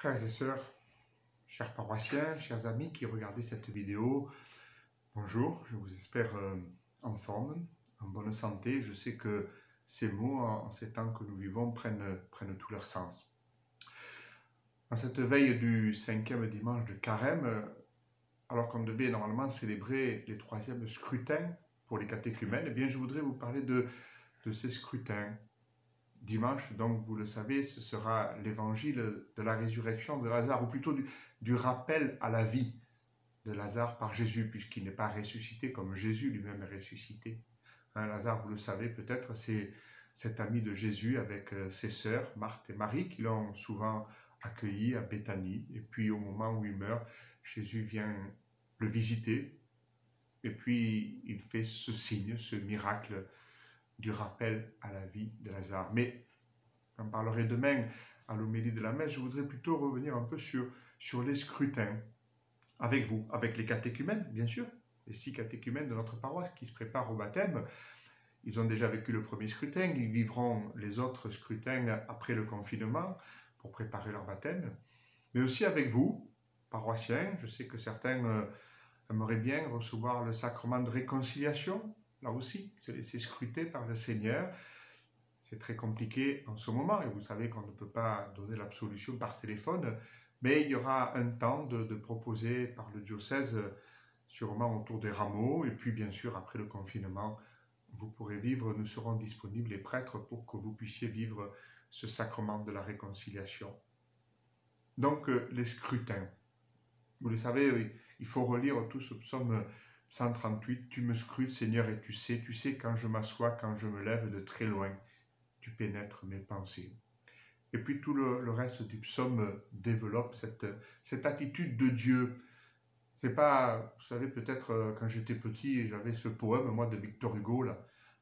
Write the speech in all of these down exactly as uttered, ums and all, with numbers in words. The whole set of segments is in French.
Frères et sœurs, chers paroissiens, chers amis qui regardez cette vidéo, bonjour, je vous espère euh, en forme, en bonne santé. Je sais que ces mots, en ces temps que nous vivons, prennent, prennent tout leur sens. En cette veille du cinquième dimanche de Carême, alors qu'on devait normalement célébrer les troisièmes scrutins pour les catéchumènes, eh bien je voudrais vous parler de, de ces scrutins. Dimanche, donc, vous le savez, ce sera l'évangile de la résurrection de Lazare, ou plutôt du, du rappel à la vie de Lazare par Jésus, puisqu'il n'est pas ressuscité comme Jésus lui-même est ressuscité. Hein, Lazare, vous le savez peut-être, c'est cet ami de Jésus avec euh, ses sœurs, Marthe et Marie, qui l'ont souvent accueilli à Béthanie. Et puis, au moment où il meurt, Jésus vient le visiter, et puis il fait ce signe, ce miracle du rappel à la vie de Lazare. Mais j'en parlerai demain à l'homélie de la messe. Je voudrais plutôt revenir un peu sur, sur les scrutins avec vous, avec les catéchumènes, bien sûr, les six catéchumènes de notre paroisse qui se préparent au baptême. Ils ont déjà vécu le premier scrutin, ils vivront les autres scrutins après le confinement pour préparer leur baptême. Mais aussi avec vous, paroissiens, je sais que certains aimeraient bien recevoir le sacrement de réconciliation, là aussi, se laisser scruter par le Seigneur. C'est très compliqué en ce moment, et vous savez qu'on ne peut pas donner l'absolution par téléphone, mais il y aura un temps de, de proposer par le diocèse, sûrement autour des rameaux, et puis bien sûr après le confinement, vous pourrez vivre, nous serons disponibles, les prêtres, pour que vous puissiez vivre ce sacrement de la réconciliation. Donc les scrutins, vous le savez, il faut relire tout ce psaume cent trente-huit, « Tu me scrutes, Seigneur, et tu sais, tu sais quand je m'assois, quand je me lève de très loin, tu pénètres mes pensées. » Et puis tout le, le reste du psaume développe cette, cette attitude de Dieu. C'est pas, vous savez, peut-être quand j'étais petit, j'avais ce poème, moi, de Victor Hugo, là.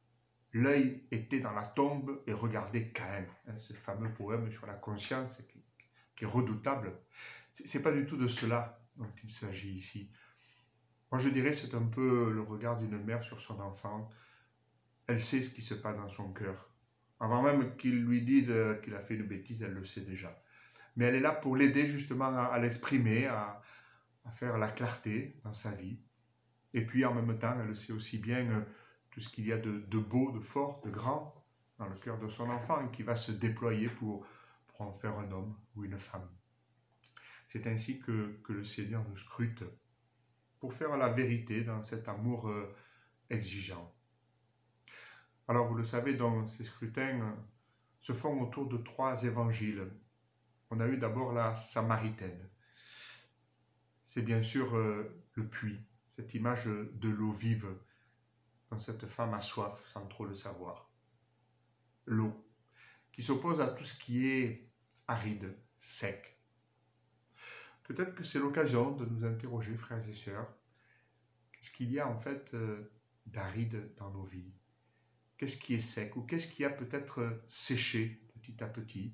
L'œil était dans la tombe et regardait Caïn. Hein, ce fameux poème sur la conscience qui, qui est redoutable. C'est pas du tout de cela dont il s'agit ici. Moi, je dirais c'est un peu le regard d'une mère sur son enfant. Elle sait ce qui se passe dans son cœur. Avant même qu'il lui dise qu'il a fait une bêtise, elle le sait déjà. Mais elle est là pour l'aider justement à, à l'exprimer, à, à faire la clarté dans sa vie. Et puis en même temps, elle sait aussi bien euh, tout ce qu'il y a de, de beau, de fort, de grand dans le cœur de son enfant et qui va se déployer pour, pour en faire un homme ou une femme. C'est ainsi que, que le Seigneur nous scrute pour faire la vérité dans cet amour euh, exigeant. Alors vous le savez, donc, ces scrutins euh, se font autour de trois évangiles. On a eu d'abord la Samaritaine. C'est bien sûr euh, le puits, cette image de l'eau vive dont cette femme a soif sans trop le savoir. L'eau, qui s'oppose à tout ce qui est aride, sec. Peut-être que c'est l'occasion de nous interroger, frères et sœurs, qu'est-ce qu'il y a en fait euh, d'aride dans nos vies? Qu'est-ce qui est sec ou qu'est-ce qui a peut-être séché petit à petit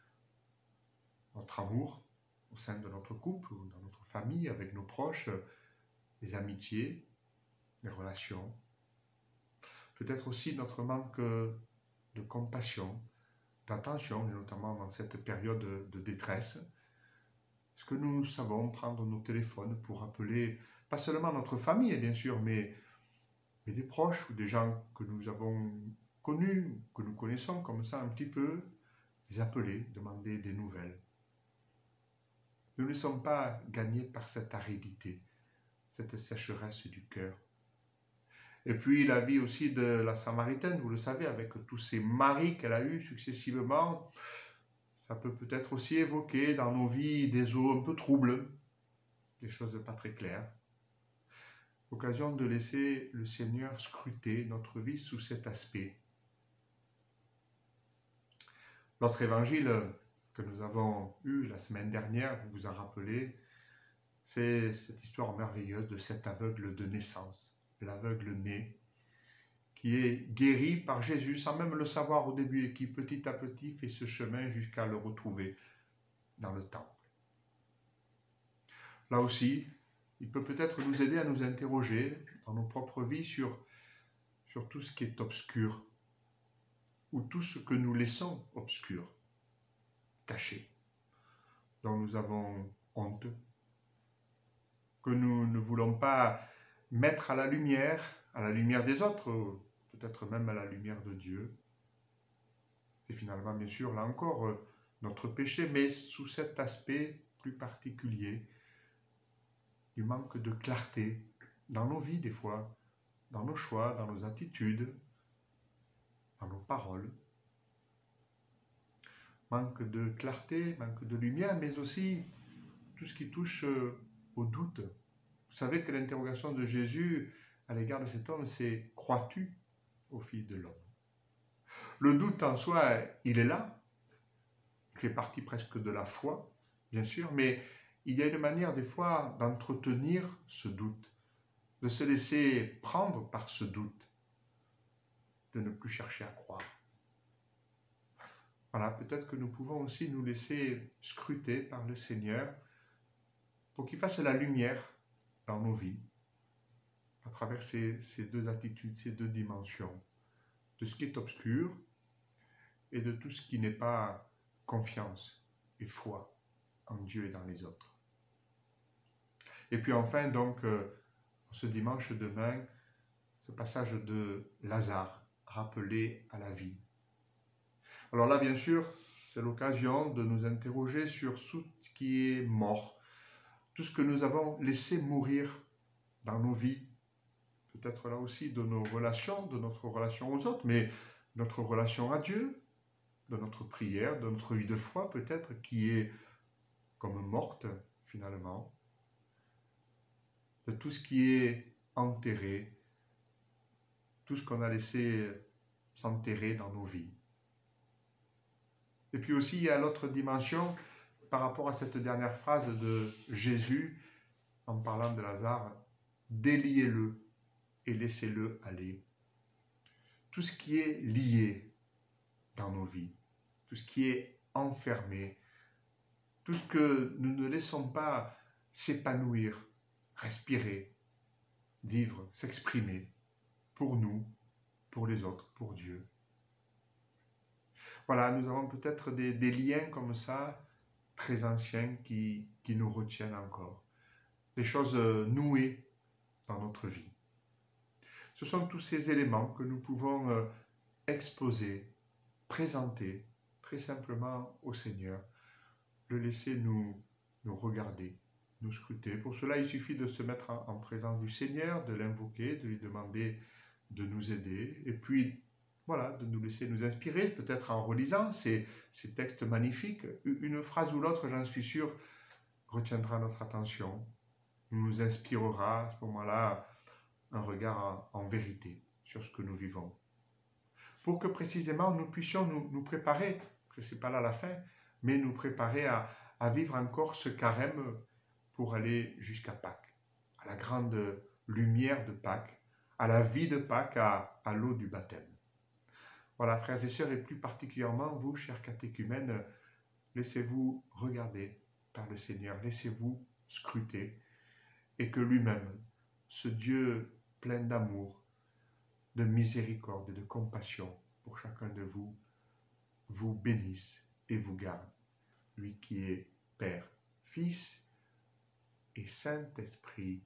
notre amour au sein de notre couple ou dans notre famille, avec nos proches, les amitiés, les relations. Peut-être aussi notre manque de compassion, d'attention, et notamment dans cette période de détresse. Est-ce que nous savons prendre nos téléphones pour appeler, pas seulement notre famille bien sûr, mais, mais des proches ou des gens que nous avons connus, que nous connaissons comme ça un petit peu, les appeler, demander des nouvelles. Nous ne sommes pas gagnés par cette aridité, cette sécheresse du cœur. Et puis la vie aussi de la Samaritaine, vous le savez, avec tous ces maris qu'elle a eus successivement, ça peut peut-être aussi évoquer dans nos vies des eaux un peu troubles, des choses pas très claires. L'occasion de laisser le Seigneur scruter notre vie sous cet aspect. Notre évangile que nous avons eu la semaine dernière, vous vous en rappelez, c'est cette histoire merveilleuse de cet aveugle de naissance, l'aveugle né, qui est guéri par Jésus sans même le savoir au début et qui petit à petit fait ce chemin jusqu'à le retrouver dans le temple. Là aussi, il peut peut-être nous aider à nous interroger dans nos propres vies sur, sur tout ce qui est obscur ou tout ce que nous laissons obscur, caché. dont nous avons honte, que nous ne voulons pas mettre à la lumière, à la lumière des autres, peut-être même à la lumière de Dieu. C'est finalement, bien sûr, là encore, notre péché, mais sous cet aspect plus particulier, du manque de clarté dans nos vies des fois, dans nos choix, dans nos attitudes, dans nos paroles. Manque de clarté, manque de lumière, mais aussi tout ce qui touche au doute. Vous savez que l'interrogation de Jésus à l'égard de cet homme, c'est « crois-tu au Fils de l'homme » ? Le doute en soi, il est là, il fait partie presque de la foi, bien sûr, mais il y a une manière des fois d'entretenir ce doute, de se laisser prendre par ce doute, de ne plus chercher à croire. Voilà, peut-être que nous pouvons aussi nous laisser scruter par le Seigneur pour qu'il fasse la lumière dans nos vies, à travers ces, ces deux attitudes, ces deux dimensions, de ce qui est obscur et de tout ce qui n'est pas confiance et foi en Dieu et dans les autres. Et puis enfin, donc, euh, ce dimanche demain, ce passage de Lazare, rappelé à la vie. Alors là, bien sûr, c'est l'occasion de nous interroger sur tout ce qui est mort, tout ce que nous avons laissé mourir dans nos vies, peut-être là aussi de nos relations, de notre relation aux autres, mais notre relation à Dieu, de notre prière, de notre vie de foi peut-être, qui est comme morte finalement, de tout ce qui est enterré, tout ce qu'on a laissé s'enterrer dans nos vies. Et puis aussi, il y a l'autre dimension par rapport à cette dernière phrase de Jésus en parlant de Lazare, déliez-le et laissez-le aller. Tout ce qui est lié dans nos vies, tout ce qui est enfermé, tout ce que nous ne laissons pas s'épanouir, respirer, vivre, s'exprimer pour nous, pour les autres, pour Dieu. Voilà, nous avons peut-être des, des liens comme ça, très anciens, qui, qui nous retiennent encore. Des choses nouées dans notre vie. Ce sont tous ces éléments que nous pouvons euh, exposer, présenter très simplement au Seigneur, le laisser nous, nous regarder, nous scruter. Pour cela, il suffit de se mettre en, en présence du Seigneur, de l'invoquer, de lui demander de nous aider, et puis voilà, de nous laisser nous inspirer, peut-être en relisant ces, ces textes magnifiques. Une phrase ou l'autre, j'en suis sûr, retiendra notre attention, nous inspirera à ce moment-là un regard en, en vérité sur ce que nous vivons. Pour que précisément nous puissions nous, nous préparer, que ce n'est pas là la fin, mais nous préparer à, à vivre encore ce carême pour aller jusqu'à Pâques, à la grande lumière de Pâques, à la vie de Pâques, à, à l'eau du baptême. Voilà, frères et sœurs, et plus particulièrement vous, chers catéchumènes, laissez-vous regarder par le Seigneur, laissez-vous scruter, et que lui-même, ce Dieu plein d'amour, de miséricorde et de compassion pour chacun de vous, vous bénisse et vous garde, lui qui est Père, Fils et Saint-Esprit.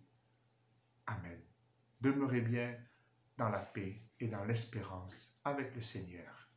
Amen. Demeurez bien dans la paix et dans l'espérance avec le Seigneur.